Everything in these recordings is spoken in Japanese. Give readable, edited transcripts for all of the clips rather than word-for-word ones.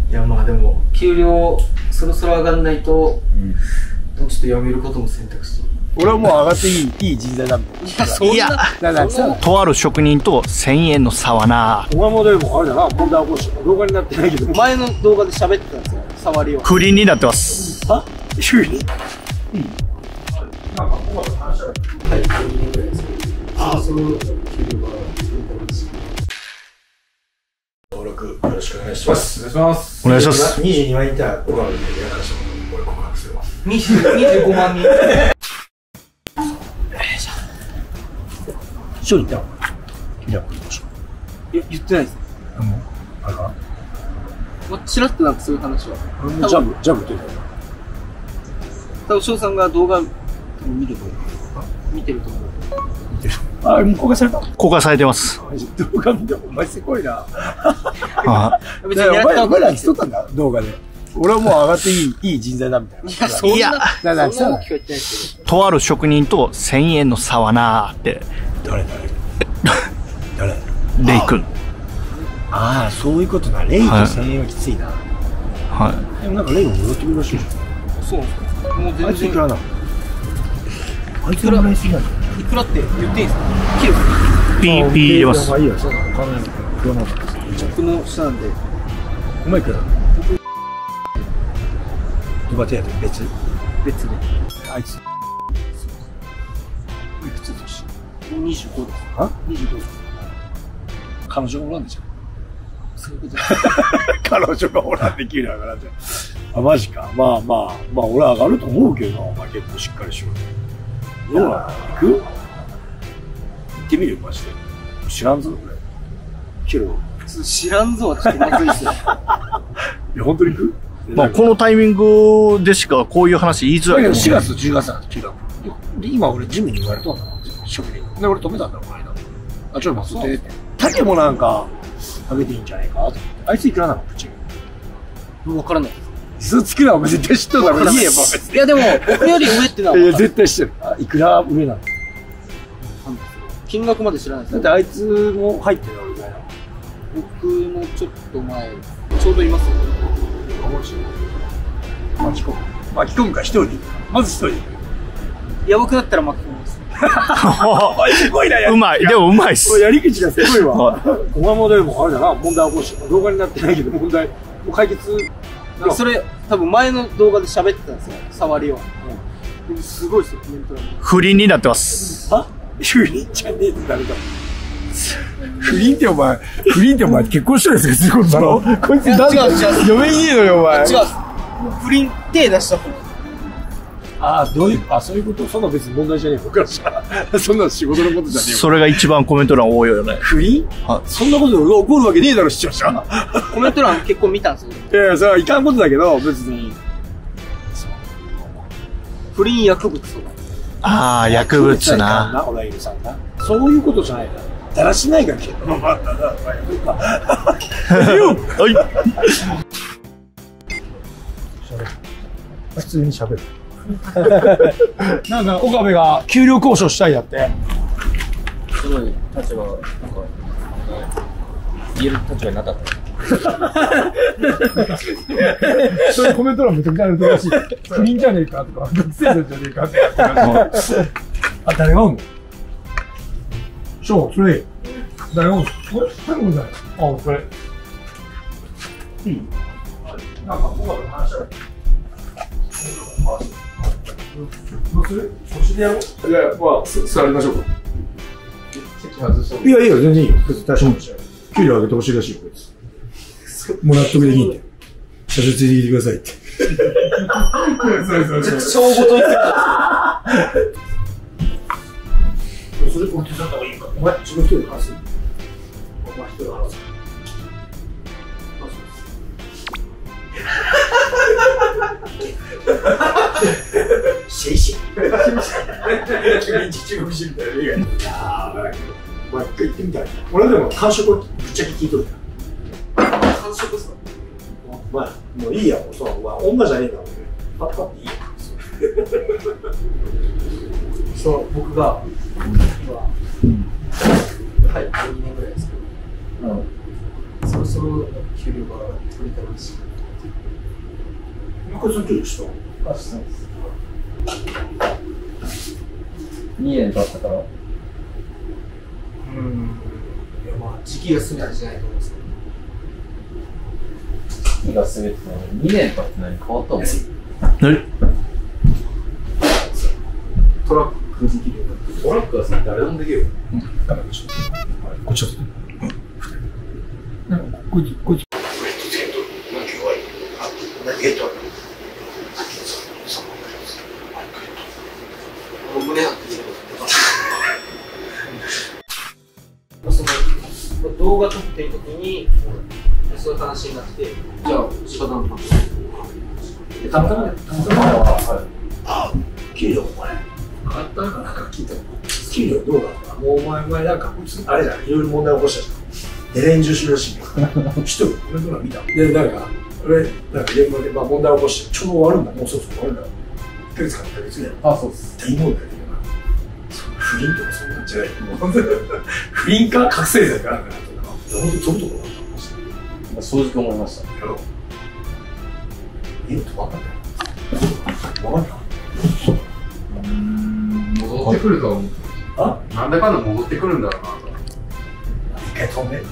いやまあでも給料そろそろ上がんないと、ちょっと辞めることも選択肢。 俺はもう上がっていい人材だみたいな。 いやそんなとある職人と1000円の差はな。 お前もでもあれだな、問題起こして動画になってないけど、 前の動画で喋ってたんですよ、触りを。 不倫になってます。 は不倫。 なんかここまで話したらはい2年ぐらいですけど、その給料が登録よろしくお願いします。お願いします。 お願いします。 22万インター僕はやらかしたこと俺告白するわ。 25万人。 一人いたの？いや、 言ってないです。 あれかな？ ちらっとなんかそういう話は。 ジャブって言うか多分翔さんが動画見ると見てると思う。 あ、もう公開された？ 公開されてます。 動画見てお前すごいな。 別にお前ら来とったんだ動画で。俺はもう上がっていい人材だみたいな。 いやそんな聞こえてないですけど。 とある職人と1000円の差はなーって。 誰レイ君。 ああ、そういうことな。レイと1000円はきついな。 はでもなんかレイも戻ってくるらしいじゃん。 そうなんですか。もうあい全然ついくらなの？あいつらぐらいすぎない？ いくらって言っていいんですか。キロい。ピー入れます。 まあいいよ、そんなの考えなくてもどうなの？ 僕の下なんで。 お前いくら？どこ手やで別で。 あいついくつ年 25です。 は 25です。 彼女がおらんでしょ。 そういうことです。 彼女がおらんで給料上がらんじゃん。あ、マジか。まあ俺は上がると思うけどな。お前結構しっかりしろ。どうなの？行く？行ってみるマジで。知らんぞ俺。けど知らんぞはちょっとまずいですよ。 いや本当に行く？ まあこのタイミングでしかこういう話言いづらいけどね。 4月10月なんです、で今俺ジムに言われたんだ職人で俺止めたんだこの間。あ、ちょっと待ってって竹もなんかあげていいんじゃないかと思って。あいついくらなの？プチ分からない。 嘘つくな、お前絶対知っとるだろ。いいや、 いやでも僕より上ってのは分かる。 いや絶対知ってる。あ、いくら上なの？ 金額まで知らないです。 だってあいつも入ってる俺ぐらいなの。 僕のちょっと前ちょうどいますよ。 巻き込むか一人で。まず一人で。 やばくなったら巻き込みます。 すごいな。 うまい。でもうまいっす。 やり口がすごいわ。お前もでもあれだな、問題起こして動画になってないけど問題もう解決。 それ多分前の動画で喋ってたんですよ、触りは。すごいですよ、コメント欄。 不倫になってます。 は？不倫じゃねえって誰だ。不倫ってお前結婚してるんですか？すごいだろ。こいつ誰だ？嫁いねえのよお前。 違う。不倫手出した方。 ああ、そういうこと。そんな別に問題じゃねえ僕からしたら。そんな仕事のことじゃねえよ。 それが一番コメント欄多いよね。 不倫？そんなことが起こるわけねえだろ視聴者。 コメント欄結構見たんですよ。 いやそれはいかんことだけど別に。 不倫薬物とか。 ああ、薬物な。 オライルさんな。そういうことじゃないな。だらしないがけど。 はい。 普通に喋る。なんか岡部が給料交渉したいやって。 すごい立場なんか言える立場になった。 そういうコメント欄めちゃくちゃあるらしい。不倫じゃねえかとか、学生じゃねえかって。あ、誰がおんの？そう、それ。誰がおんの？これ、最後じゃない。あ、これ。いい？なんか、岡部の話だよ。どうする？腰でやろう？いや、まあ、座りましょうか。いや、いいよ、全然いいよ。別に大したもんじゃない。給料上げてほしいらしいよ、こいつ。もう納得できんて。社長ついてきてくださいって。 小ごと言ってた。 それ、俺手伝った方がいいか。お前、自分一人で話す？お前一人で話す。シェイシェイ。君んち中国人みたいな映画や。いやー、お前一回行ってみたい。俺でも感触ぶっちゃけ聞いとるやん。 感触っすか？ お前、もういいや、もうそう、お前、女じゃねえんだもんね。パッパっていいや。 そう、僕が今、はい、2年ぐらいですけど、そろそろ給料が取れたらしい。 中井さんちょっとしたあ、そうです。2年経ったから。 いやまあ時期が過ぎたんじゃないと思うんですけど。 時が過ぎてたのに2年経って何変わったもん。 何トラックできるようになって。 トラックはさ、誰でもできるよ。 こっちだと。なんかこいつ。 胸張ってその動画撮ってる時にそういう話になってじゃあ仕方なくなってたまたま給料お前あったかなんか聞いたの給料どうだったもうお前なんかこいつあれだいろいろ問題起こしたじゃんで連中しろしいよ一人俺のら見たでなんか俺なんか現場で問題起こしてちょうど終わるんだもうそうそう終わるんだ1ヶ月か2ヶ月ぐらいあ、そうっす。 大問題だよな不倫とかそんなんじゃない不倫か覚醒剤かなんかなとか本当に飛ぶところだった正直思いました。 やろう家に止まったんだよ分かんない戻ってくるとは思う。 あなんだかんだ戻ってくるんだろうなと。 一回飛んで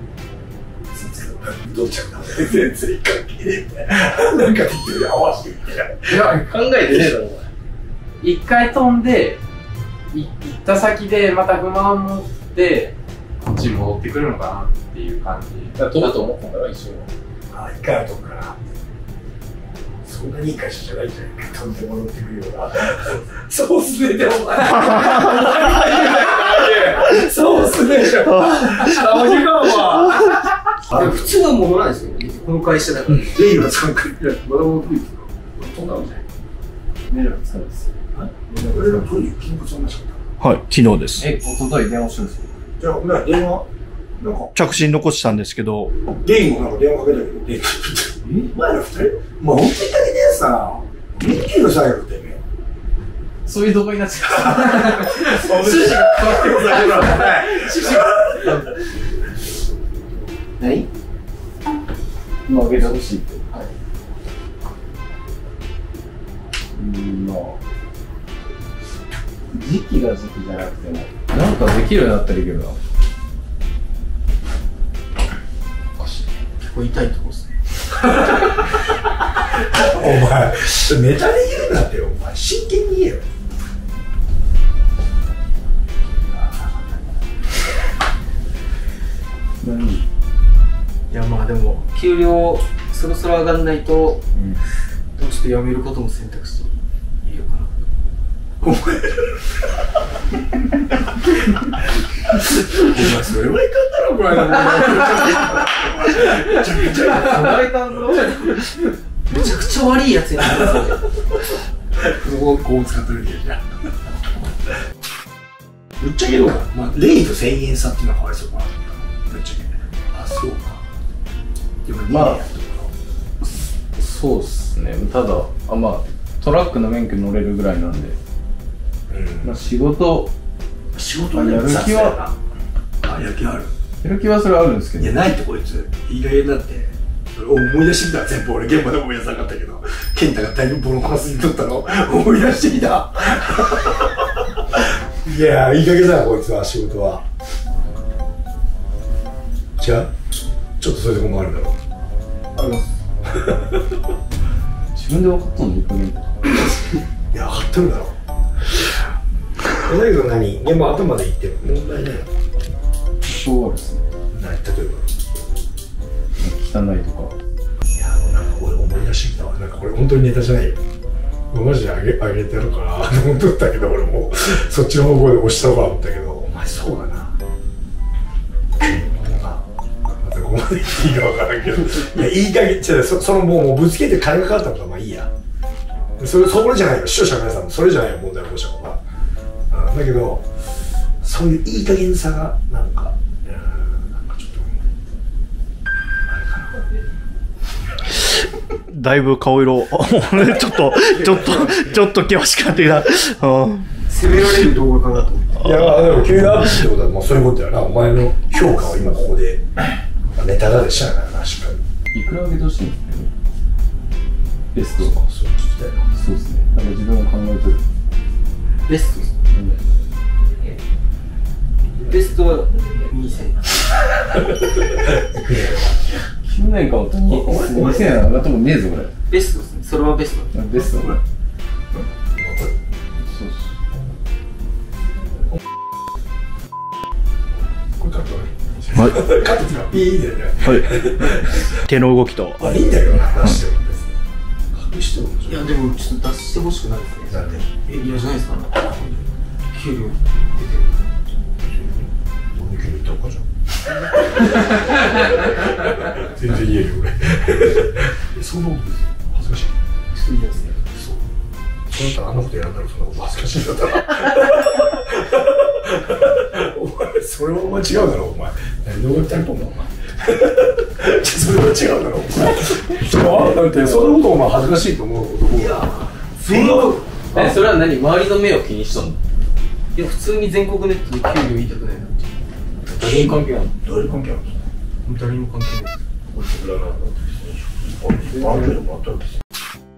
どっちゃうか全然関係ねえみたいななんか言ってる合わせてみたいないや、 考えてねえだろお前一回飛んで、行った先でまた不満持って、こっちに戻ってくるのかなっていう感じ。 飛ぶと思ったんだろ、一瞬は。 あ一回は飛ぶからそんなにいい会社じゃないんじゃないか飛んで戻ってくるようなそうすねでお前そうすねじゃん普通は戻らないですよねこの会社だからレイは3回ぐらいまだ戻ってくるけど飛んだんじゃないメールが使うんです。 俺らプロに金庫そんなしかったはい、昨日です。 一昨日電話してるんですよ。 じゃあ電話なんか着信残したんですけど、 ゲイもなんか電話かけたけど出てきて前ら2人まあ本当にだけでさ元気の最後ってねそういう動画になっちゃう。 趣旨が変わってございます何今上げてほしいって。はい。まあ。時期が時期じゃなくても、なんかできるようになったらいいけどな。 結構痛いとこですねお前ネタで言うなってよお前真剣に言えよ何？ いやまあでも給料そろそろ上がんないと、ちょっと辞めることも選択肢いいのかなお前それはいかんだろこれめちゃくちゃめちゃくちゃ悪いやつになってますよねこう使ってるんじゃんぶっちゃけどうかまあレイと1000円差っていうのはかわいそうかなぶっちゃけあそうかでも2年やったからそうっすね。ただ、まあ、トラックの免許乗れるぐらいなんで、まあ、仕事はやる気はやる気あるやる気はそれはあるんですけど、 いやないってこいついい加減になってそれ思い出してきた全部俺現場で思い出さなかったけど健太がだいぶボロカスにとったの思い出してきたいやいい加減だなこいつは仕事は違うちょっとそういうとこもあるだろうあります自分で分かったのにいい加減とかいや分かってるだろだけど何現場頭で言ってる問題ないのそうですね。 例えば汚いとか。 いやなんか俺思い出してきたわなんかこれ本当にネタじゃないよマジであげてやるかなと思っとったけど俺もそっちの方向で押した方が思ったけどお前そうだなまたここまで言っていいか分からんけどいやいい加減そのもうぶつけて金がかかったことはまあいいやそれじゃないよ視聴者の皆さんもそれじゃないよ問題を起こしたことはだけどそういういい加減さがなんかちょっとだいぶ顔色、ちょっと険しくなってきた。 責められる動画かなと思っていやでも急にアップってことはもうそういうことやなお前の評価を今ここでネタだでしたからなしっかりいくら上げてほしいんですベスト。 そう聞きたいな。 そうですね。なんか自分が考えてる。 ベストです。ベストは2000。 9年かもと2000円上がってもねえぞこれ。 ベストですね。それはベスト。 ベストこれ。そうこれカットね。 はいカットっていうかピーでね。 はい手の動きとまあいいんだけどな、出しても別に。隠してもいや、でもちょっと出してほしくないですね。 なんで嫌じゃないですか。給料出てる。 お肉に行ったのかじゃん。全然言えるよ俺。そんなことですよ。恥ずかしい。 ちょっと嫌ですね。 そうだったらあんなことやるんだろう、そんなこと恥ずかしいんだったら。お前、それはお前違うだろ、お前。どうやってやると思う、お前。それは違うだろ、お前。だって、そんなことお前恥ずかしいと思う男が。 全国それは何、周りの目を気にしとんの？ いや、普通に全国ネットで給料言いたくないなって。 誰に関係あるの？ どういう関係あるんですか？ 誰にも関係ないです。 俺と占いなんてある程度もらったわけですよ。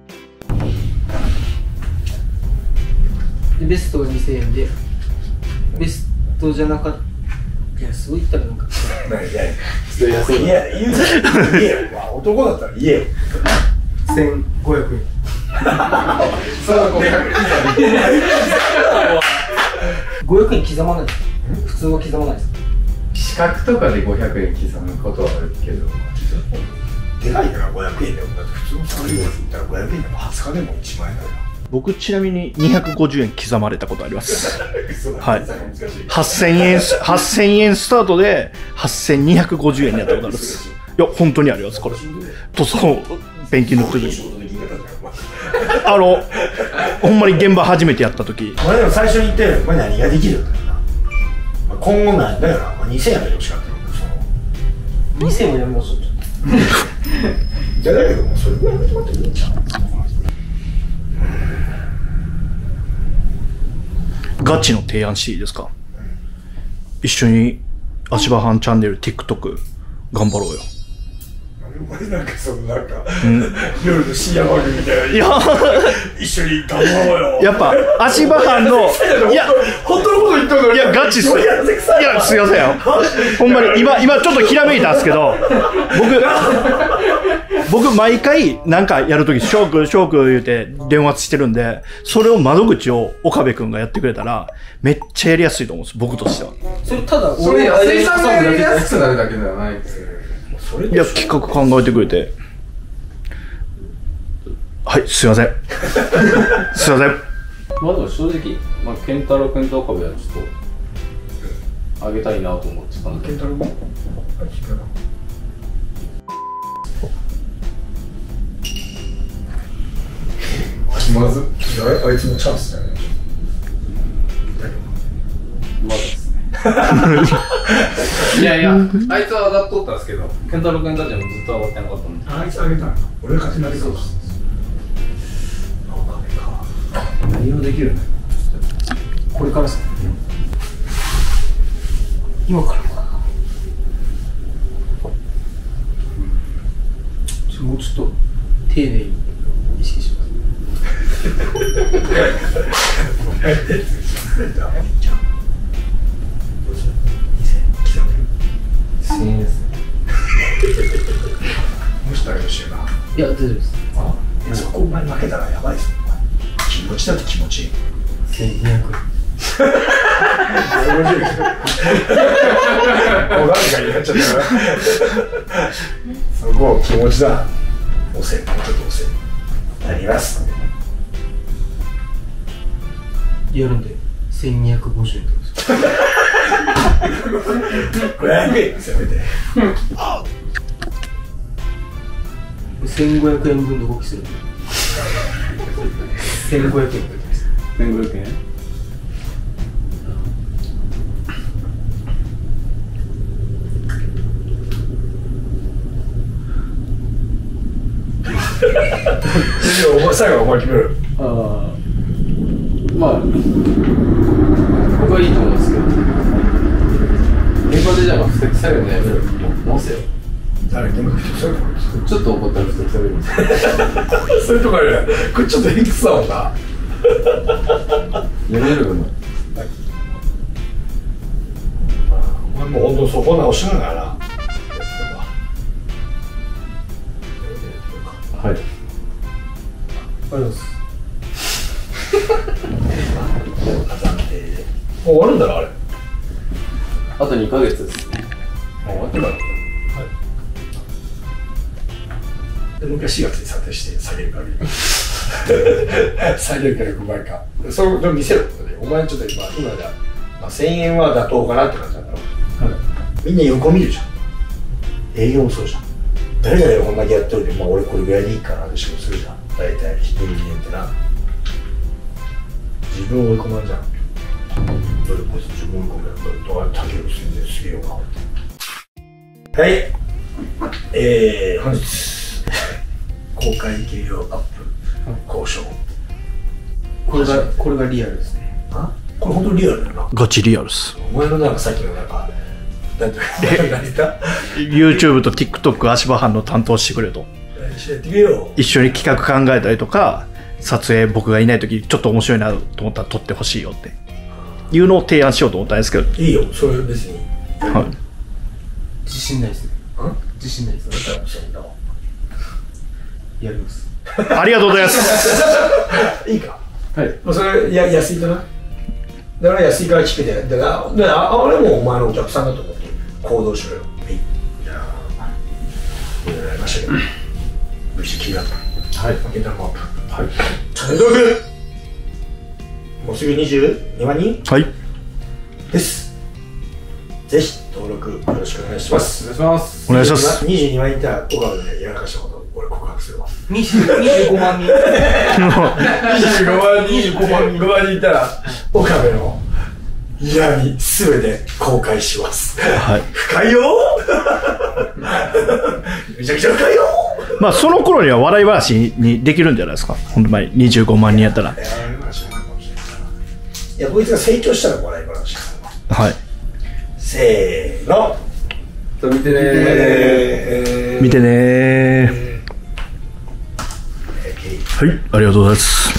で、ベストが2000円で、ベストじゃなかった。いや、そう言ったらなんか。 いや、言うじゃん。言えよ。まあ、男だったら言えよ。 1500円。 それは 500円刻まないですか？普通は刻まないですか？ 資格とかで500円刻むことはあるけど、 でかいから500円だよ。だって普通のサラリーマンだったら500円でも20日でも1万円だよ。 僕ちなみに250円刻まれたことありますはい難しい。 8000円スタートで8250円にやったことあるんですいや本当にありますこれとそう勉強の時にほんまに現場初めてやった時お前でも最初に言ってお前何ができるんだよな、まあ、今後なんだよな、まあ、2000円やめてほしかったよ 2000円もやめましょう。 じゃだけどもうそれぐらいやめてもらっていいんじゃん。 ガチの提案していいですか？一緒に足場班チャンネル TikTok 頑張ろうよ。 お前なんかそのなんか、夜の深夜番組みたいな。 いや一緒に頑張ろうよ。 やっぱ足場班のいや本当のこと言ったのに。 いやガチっすいやすいませんよほんまに今ちょっとひらめいたんですけど僕毎回なんかやるときショーク言うて電話してるんでそれを窓口を岡部君がやってくれたらめっちゃやりやすいと思うんです僕としては。 それただそれ安井さんがやりやすくなるだけではないんですよ。 いや企画考えてくれてはいすいませんすいません。 まあでも正直、健太郎君と岡部はちょっとあげたいなと思ってたんで。 健太郎もまずあいつのチャンスだよね。 まだですね。いやいや、あいつは上がっとったんですけど、健太郎君たちもずっと上がってなかったんで。 あいつあげたの。俺が勝ちになりそうだ。 何をできるの？ これからですか？今からもうちょっと丁寧に意識します。1000円ですね。 もし誰かしいな。 いや、大丈夫です。 そこお前負けたらやばいぞ。気持ちだって気持ち。 1200円。 もう何かになっちゃったから。そこ気持ちだ。押せ、もうちょっと押せ。やります。 やるんで1250円ってことですよ。 500円せめて。 1500円分の動きするんで1500円ってことです。 1500円？ お前最後お前決める。 まあ、僕はいいと思うんですけど、現場でじゃあ、最後のやめる。直せよ。 だ誰でもそういうとこちょっと怒ったら普通に喋るみたいな。 そういうとこあるやん。これちょっと偏屈だもんな。 やめるよ、 お前もう本当そこ直しながらな。 はい。 ありがとうございます。もう終わるんだろあれ。 あと2ヶ月です。 もう終わってから。はい。でもう一回4月に査定して下げるから。下げるから5倍か。それでも見せろってことで、お前ちょっと今じゃ、まあ、1000円は妥当かなって感じなんだろう。はい。みんな横見るじゃん。営業もそうじゃん。誰々がこんだけやっておいて、まあ俺これぐらいでいいかなって仕事するじゃん。大体人間ってな。自分を追い込まんじゃん。どれこそ自分を追い込むやん。どうやって竹をするんですげえよな。はい。本日、公開計量アップ交渉。 これがリアルですね。 あ、これ本当にリアルだよな。 ガチリアルっす。 お前のなんかさっきのなんか、なんて言った YouTube と TikTok 足場班の担当してくれと。 やってくれよ。 一緒に企画考えたりとか、撮影僕がいない時ちょっと面白いなと思ったら撮ってほしいよっていうのを提案しようと思ったんですけど。 いいよ、それ別に。 はい。 自信ないですね。自信ないです。 だからそうだわ。 やります。 ありがとうございます。 いいか。 はい。 もうそれ安いかな。だから安いから聞けて、だからあれもお前のお客さんだと思って行動しろよ。はい。じゃあ、いろいろありましたけど、無事気がった。はい。ゲンタルマップ。はい。チャンネル登録。もうすぐ22万人はい。 です。ぜひ登録よろしくお願いします。 お願いします。 お願いします。 22万人いたら、岡部でやらかしたこと、俺告白するわ。 25万人。 25万人いたら、岡部の闇すべて公開します。 はい。 深いよめちゃくちゃ深いよまあその頃には笑い話にできるんじゃないですか。ほんと前25万人やったら。 いや、こいつが成長したら笑い話。 はい。 せーの。 見てねー。 見てねー。はい、ありがとうございます。